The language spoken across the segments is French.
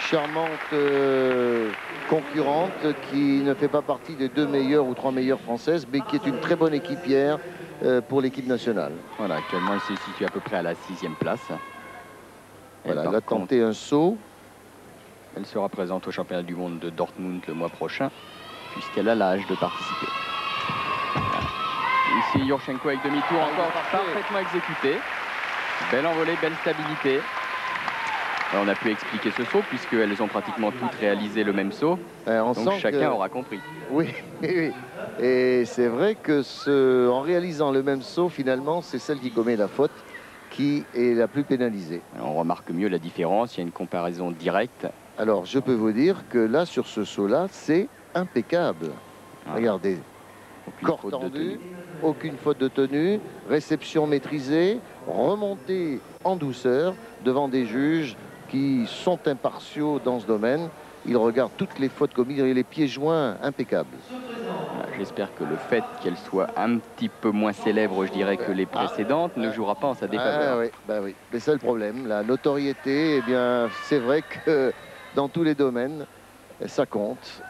charmante concurrente qui ne fait pas partie des 2 meilleures ou 3 meilleures françaises, mais qui est une très bonne équipière pour l'équipe nationale. Voilà, actuellement, elle se situe à peu près à la 6e place. Voilà, elle a tenté un saut. Elle sera présente au championnat du monde de Dortmund le mois prochain, puisqu'elle a l'âge de participer. Voilà. Ici, Yurchenko avec demi-tour encore parfaitement exécuté. Belle envolée, belle stabilité. On a pu expliquer ce saut, puisqu'elles ont pratiquement toutes réalisé le même saut. Donc chacun aura compris. Oui, oui. Et c'est vrai que en réalisant le même saut, finalement, c'est celle qui commet la faute qui est la plus pénalisée. On remarque mieux la différence, il y a une comparaison directe. Alors, je peux vous dire que là, sur ce saut-là, c'est impeccable. Voilà. Regardez, corps tendu, aucune faute de tenue, réception maîtrisée, remontée en douceur devant des juges qui sont impartiaux dans ce domaine. Ils regardent toutes les fautes commises et les pieds joints impeccables. J'espère que le fait qu'elle soit un petit peu moins célèbre, je dirais, que les précédentes, ne jouera pas en sa défaveur. Oui, bah oui. Mais c'est le problème. La notoriété, eh bien, c'est vrai que dans tous les domaines, ça compte.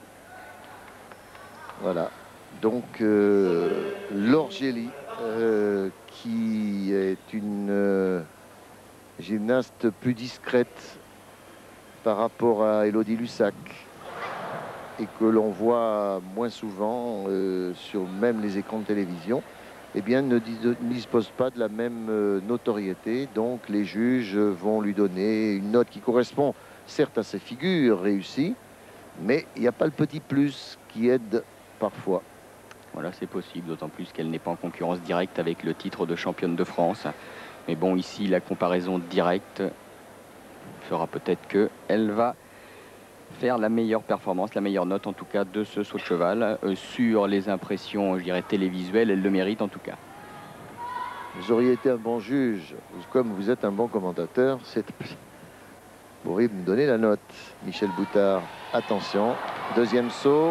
Voilà. Donc, Laure Gély, qui est une gymnaste plus discrète par rapport à Élodie Lussac, et que l'on voit moins souvent sur même les écrans de télévision, eh bien, ne dispose pas de la même notoriété. Donc, les juges vont lui donner une note qui correspond certes à ses figures réussies, mais il n'y a pas le petit plus qui aide parfois. Voilà, c'est possible, d'autant plus qu'elle n'est pas en concurrence directe avec le titre de championne de France. Mais bon, ici, la comparaison directe fera peut-être qu'elle va faire la meilleure performance, la meilleure note en tout cas de ce saut de cheval. Sur les impressions, je dirais, télévisuelles, elle le mérite en tout cas. Vous auriez été un bon juge, comme vous êtes un bon commentateur, vous pourriez me donner la note. Michel Boutard, attention, deuxième saut.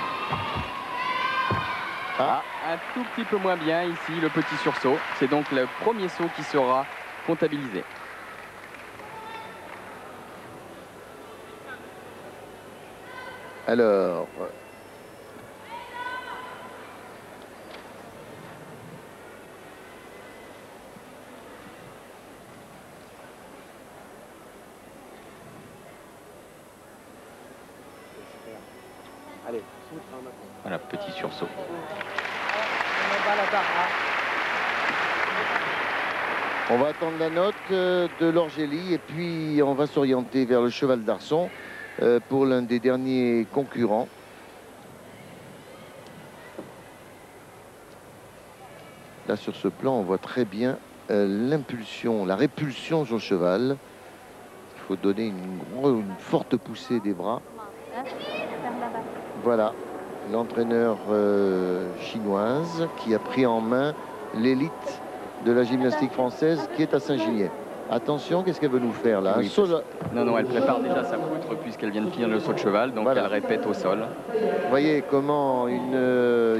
Un tout petit peu moins bien ici, le petit sursaut. C'est donc le premier saut qui sera comptabilisé. Alors, voilà, petit sursaut. On va attendre la note de Laure Gély et puis on va s'orienter vers le cheval d'Arçon pour l'un des derniers concurrents. Là, sur ce plan, on voit très bien l'impulsion, la répulsion sur le cheval. Il faut donner une forte poussée des bras. Voilà, l'entraîneur chinoise qui a pris en main l'élite de la gymnastique française qui est à Saint-Gilles. Attention, qu'est-ce qu'elle veut nous faire là? Oui, non, elle prépare déjà sa poutre puisqu'elle vient de finir le saut de cheval, donc voilà. Elle répète au sol. Vous voyez comment une